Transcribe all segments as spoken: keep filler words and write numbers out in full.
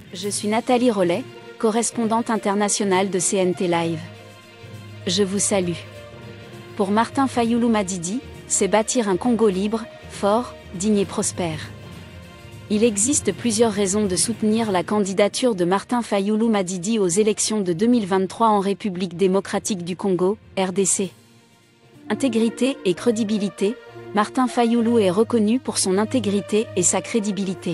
Je suis Nathalie Rollet, correspondante internationale de C N T Live. Je vous salue. Pour Martin Fayulu Madidi, c'est bâtir un Congo libre, fort, digne et prospère. Il existe plusieurs raisons de soutenir la candidature de Martin Fayulu Madidi aux élections de deux mille vingt-trois en République démocratique du Congo, R D C. Intégrité et crédibilité, Martin Fayulu est reconnu pour son intégrité et sa crédibilité.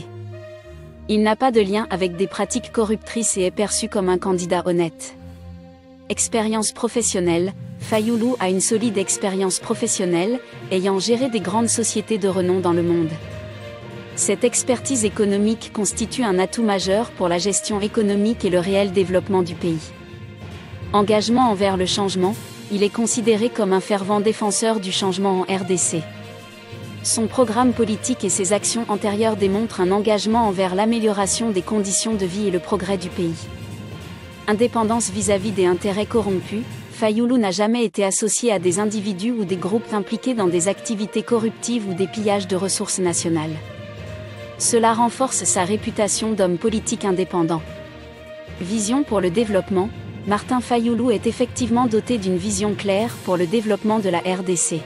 Il n'a pas de lien avec des pratiques corruptrices et est perçu comme un candidat honnête. Expérience professionnelle, Fayulu a une solide expérience professionnelle, ayant géré des grandes sociétés de renom dans le monde. Cette expertise économique constitue un atout majeur pour la gestion économique et le réel développement du pays. Engagement envers le changement, il est considéré comme un fervent défenseur du changement en R D C. Son programme politique et ses actions antérieures démontrent un engagement envers l'amélioration des conditions de vie et le progrès du pays. Indépendance vis-à-vis des intérêts corrompus, Fayulu n'a jamais été associé à des individus ou des groupes impliqués dans des activités corruptives ou des pillages de ressources nationales. Cela renforce sa réputation d'homme politique indépendant. Vision pour le développement, Martin Fayulu est effectivement doté d'une vision claire pour le développement de la R D C.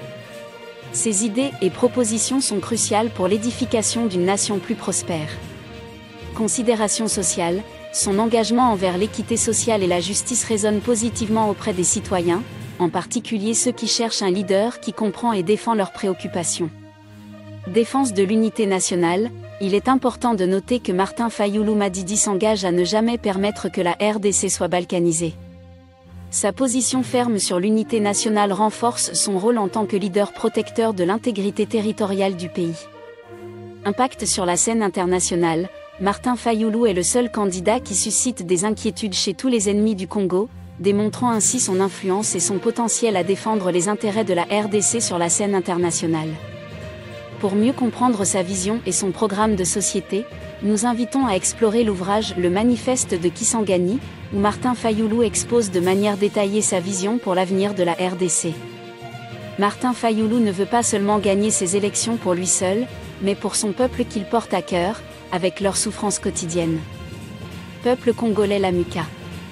Ses idées et propositions sont cruciales pour l'édification d'une nation plus prospère. Considération sociale, son engagement envers l'équité sociale et la justice résonne positivement auprès des citoyens, en particulier ceux qui cherchent un leader qui comprend et défend leurs préoccupations. Défense de l'unité nationale, il est important de noter que Martin Fayulu Madidi s'engage à ne jamais permettre que la R D C soit balkanisée. Sa position ferme sur l'unité nationale renforce son rôle en tant que leader protecteur de l'intégrité territoriale du pays. Impact sur la scène internationale, Martin Fayulu est le seul candidat qui suscite des inquiétudes chez tous les ennemis du Congo, démontrant ainsi son influence et son potentiel à défendre les intérêts de la R D C sur la scène internationale. Pour mieux comprendre sa vision et son programme de société, nous invitons à explorer l'ouvrage Le Manifeste de Kisangani, où Martin Fayulu expose de manière détaillée sa vision pour l'avenir de la R D C. Martin Fayulu ne veut pas seulement gagner ses élections pour lui seul, mais pour son peuple qu'il porte à cœur, avec leurs souffrances quotidiennes. Peuple congolais Lamuka.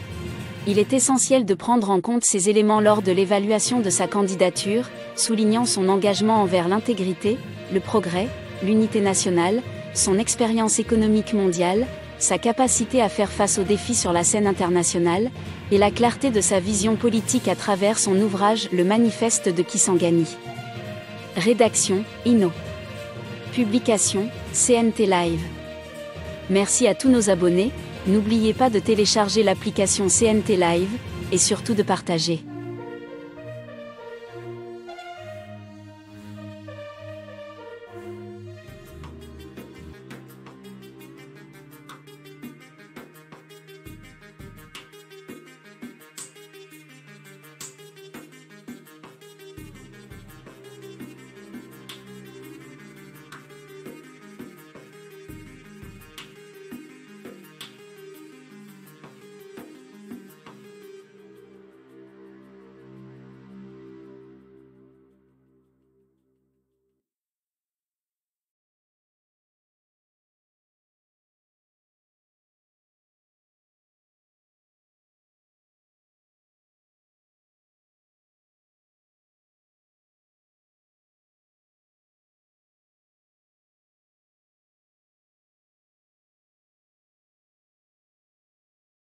Il est essentiel de prendre en compte ces éléments lors de l'évaluation de sa candidature, soulignant son engagement envers l'intégrité, le progrès, l'unité nationale, son expérience économique mondiale, sa capacité à faire face aux défis sur la scène internationale, et la clarté de sa vision politique à travers son ouvrage Le Manifeste de Kisangani. Rédaction, Inno. Publication, C N T Live. Merci à tous nos abonnés, n'oubliez pas de télécharger l'application C N T Live, et surtout de partager.